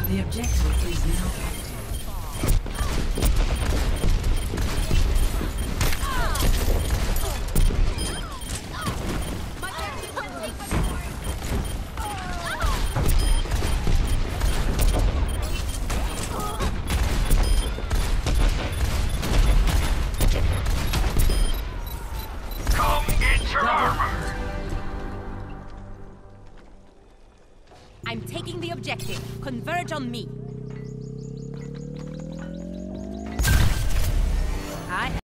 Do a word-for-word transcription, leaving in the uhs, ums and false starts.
The objective is now active. Come get your armor! I'm taking the objective. Converge on me.